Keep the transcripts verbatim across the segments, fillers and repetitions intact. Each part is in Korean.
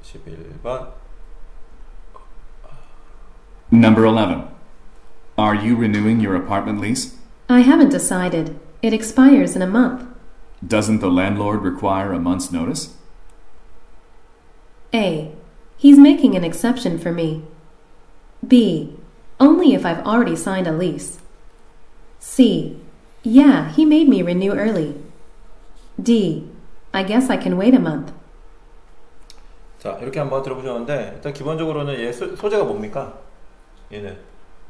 십일 번. Number eleven. Are you renewing your apartment lease? I haven't decided. It expires in a month. Doesn't the landlord require a month's notice? A. He's making an exception for me. B. Only if I've already signed a lease. C. Yeah, he made me renew early. D. I guess I can wait a month. 자, 이렇게 한번 들어보셨는데 일단 기본적으로는 얘 소, 소재가 뭡니까? 얘는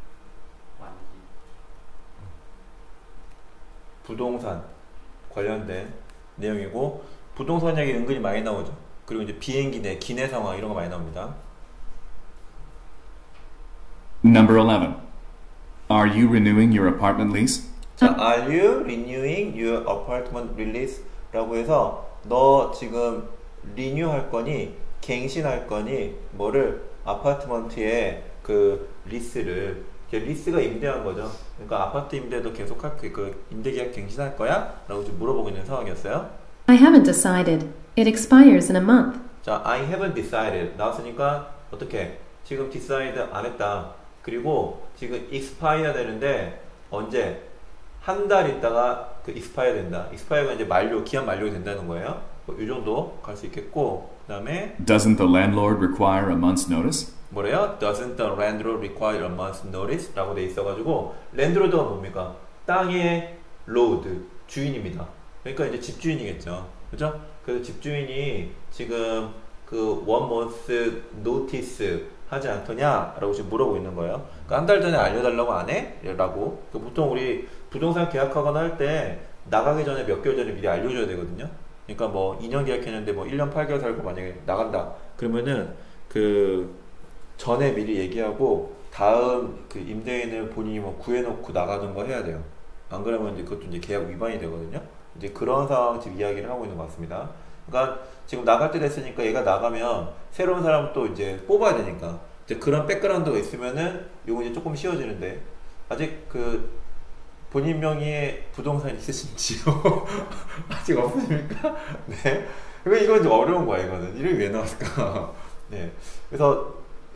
부동산 관련된 내용이고 부동산 얘기 은근히 많이 나오죠. 그리고 이제 비행기 내 기내 상황 이런 거 많이 나옵니다. Number eleven. Are you renewing your apartment lease? 자, are you renewing your apartment lease? 라고 해서 너 지금 리뉴 할 거니 갱신할 거니 뭐를 아파트먼트의 그 리스를 리스가 임대한 거죠. 그러니까 아파트 임대도 계속 할 그 임대 계약 갱신할 거야? 라고 지금 물어보고 있는 상황이었어요. I haven't decided. It expires in a month. 자, I haven't decided 나왔으니까 어떻게? 지금 decide 안 했다. 그리고 지금 expire 되는데 언제? 한 달 있다가 그 expire 된다. expire가 이제 만료, 기한 만료가 된다는 거예요. 뭐 이 정도 갈 수 있겠고 그 다음에 Doesn't the landlord require a month's notice? 뭐래요? Doesn't the landlord require a month's notice? 라고 돼 있어가지고 landlord가 뭡니까? 땅의 lord, 주인입니다. 그러니까 이제 집주인이겠죠. 그죠? 그래서 집주인이 지금 그 one month notice 하지 않더냐? 라고 지금 물어보고 있는 거예요. 그러니까 한 달 전에 알려달라고 안 해? 라고. 그러니까 보통 우리 부동산 계약하거나 할 때 나가기 전에 몇 개월 전에 미리 알려줘야 되거든요. 그러니까 뭐 이 년 계약했는데 뭐 일 년 팔 개월 살고 만약에 나간다. 그러면은 그 전에 미리 얘기하고 다음 그 임대인을 본인이 뭐 구해놓고 나가는 거 해야 돼요. 안 그러면 이제 그것도 이제 계약 위반이 되거든요. 이제 그런 상황 지금 이야기를 하고 있는 것 같습니다. 그러니까 지금 나갈 때 됐으니까 얘가 나가면 새로운 사람 또 이제 뽑아야 되니까 이제 그런 백그라운드가 있으면은 요거 이제 조금 쉬워지는데 아직 그 본인 명의의 부동산 있으신지요? 아직 없으십니까? 네. 왜 이건 좀 어려운 거야 이거는 이름이 왜 나왔을까? 네. 그래서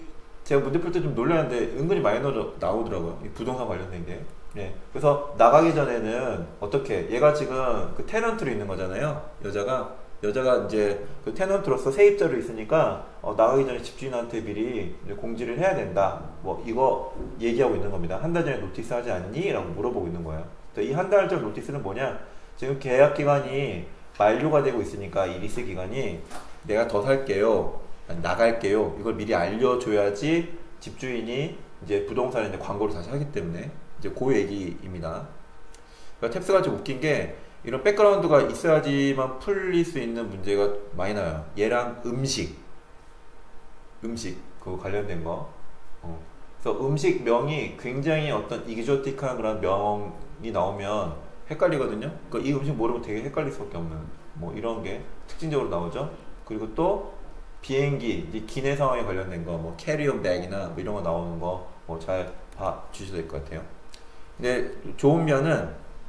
제가 문제 풀 때 좀 놀랐는데 은근히 많이 나오더라고요. 이 부동산 관련된 게. 네. 그래서 나가기 전에는 어떻게? 얘가 지금 그 테넌트로 있는 거잖아요. 여자가 여자가 이제 그 테넌트로서 세입자로 있으니까 어, 나가기 전에 집주인한테 미리 이제 공지를 해야 된다. 뭐 이거 얘기하고 있는 겁니다. 한 달 전에 노티스 하지 않니? 라고 물어보고 있는 거예요. 이 한 달 전 노티스는 뭐냐? 지금 계약 기간이 만료가 되고 있으니까 이 리스 기간이 내가 더 살게요. 나갈게요. 이걸 미리 알려줘야지 집주인이 이제 부동산에 이제 광고를 다시 하기 때문에 이제 그 얘기입니다. 그러니까 탭스가 좀 웃긴 게 이런 백그라운드가 있어야지만 풀릴 수 있는 문제가 많이 나요. 얘랑 음식, 음식 그거 관련된 거. 어. 그래서 음식 명이 굉장히 어떤 이기조틱한 그런 명이 나오면 헷갈리거든요. 그러니까 이 음식 모르면 되게 헷갈릴 수밖에 없는 뭐 이런 게 특징적으로 나오죠. 그리고 또 비행기, 이제 기내 상황에 관련된 거, 뭐 캐리온 백이나 뭐 이런 거 나오는 거 뭐 잘 봐 주셔도 될 것 같아요. 근데 좋은 면은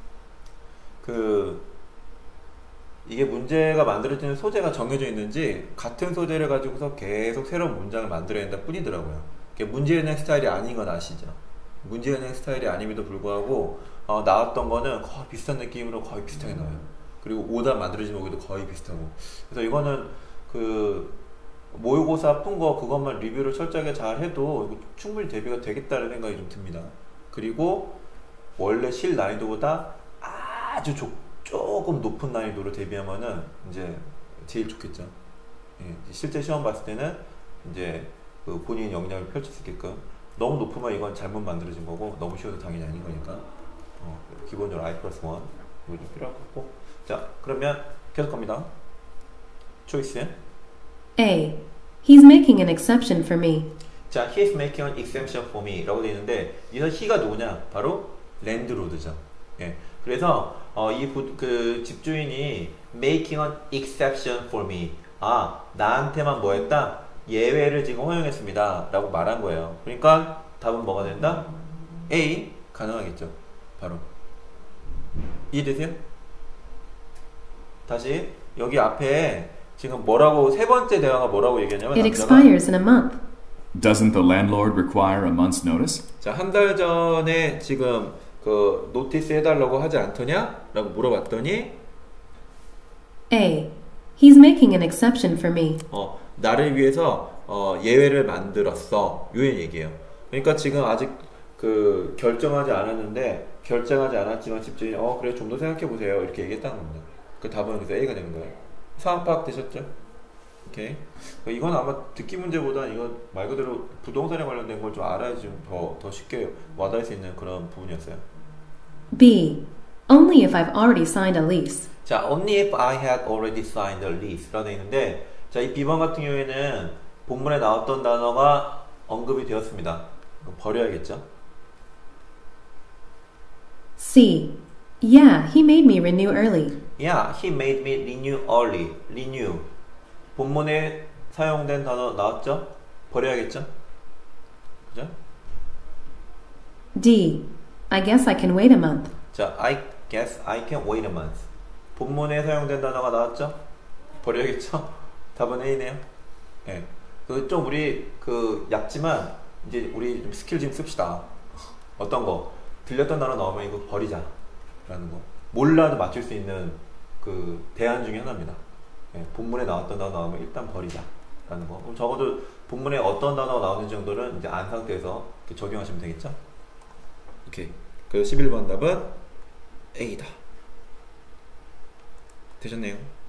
그 이게 문제가 만들어지는 소재가 정해져 있는지 같은 소재를 가지고서 계속 새로운 문장을 만들어야 된다 뿐이더라고요. 문제은행 스타일이 아닌 건 아시죠? 문제은행 스타일이 아님에도 불구하고 어, 나왔던 거는 거의 비슷한 느낌으로 거의 비슷하게 나와요. 그리고 오답 만들어진 거기도 거의 비슷하고. 그래서 이거는 그 모의고사 푼 거 그것만 리뷰를 철저하게 잘 해도 충분히 대비가 되겠다는 생각이 좀 듭니다. 그리고 원래 실 난이도보다 아주 조, 조금 높은 난이도로 대비하면은 이제 제일 좋겠죠. 예, 실제 시험 봤을 때는 이제 그 본인 역량을 펼칠 수 있게끔 너무 높으면 이건 잘못 만들어진 거고 너무 쉬워도 당연히 아닌 거니까 어, 기본적으로 I 플러스 원 이거 좀 필요할 것 같고. 자, 그러면 계속 갑니다. 초이스 A. He's making an exception for me. 자, he's making an exception for me 라고 되어 있는데 여기서 he가 누구냐? 바로 랜드로드죠. 예. 그래서 어, 이 그 집주인이 making an exception for me. 아, 나한테만 뭐 했다? 예외를 지금 허용했습니다. 라고 말한 거예요. 그러니까 답은 뭐가 된다? A. 가능하겠죠. 바로. 이해되세요? 다시 여기 앞에 지금 뭐라고 세 번째 대화가 뭐라고 얘기하냐면 It 남자가 expires in a month. Doesn't the landlord require a month's notice? 자, 한 달 전에 지금 그 노티스 해달라고 하지 않더냐? 라고 물어봤더니 A. He's making an exception for me. 어, 나를 위해서 어, 예외를 만들었어. 요 얘기예요. 그러니까 지금 아직 그 결정하지 않았는데 결정하지 않았지만 집주인이 어 그래 좀 더 생각해 보세요 이렇게 얘기했다는 겁니다. 그 답은 그래서 A가 되는 거예요. 상황 파악 되셨죠? 오케이. 이건 아마 듣기 문제보다 이거 말 그대로 부동산에 관련된 걸 좀 알아야지 좀 더 더 쉽게 와닿을 수 있는 그런 부분이었어요. B. Only if I've already signed a lease. 자, only if I had already signed a lease 라고 되어 있는데, 자, 이 B번 같은 경우에는 본문에 나왔던 단어가 언급이 되었습니다. 그럼 버려야겠죠? C. Yeah, he made me renew early. Yeah, he made me renew early. renew. 본문에 사용된 단어 나왔죠? 버려야겠죠? 그죠? D. I guess I can wait a month. 자, I guess I can wait a month. 본문에 사용된 단어가 나왔죠? 버려야겠죠? 답은 A네요. 예. 그 좀 우리 그 얕지만 이제 우리 좀 스킬 좀 씁시다. 어떤 거 들렸던 단어 나오면 이거 버리자 라는 거. 몰라도 맞출 수 있는 그 대안 중에 하나입니다. 예. 본문에 나왔던 단어 나오면 일단 버리자 라는 거. 그럼 적어도 본문에 어떤 단어가 나오는 정도는 이제 안 상태에서 적용하시면 되겠죠? 오케이. 그래서 십일 번 답은 A다. 되셨네요.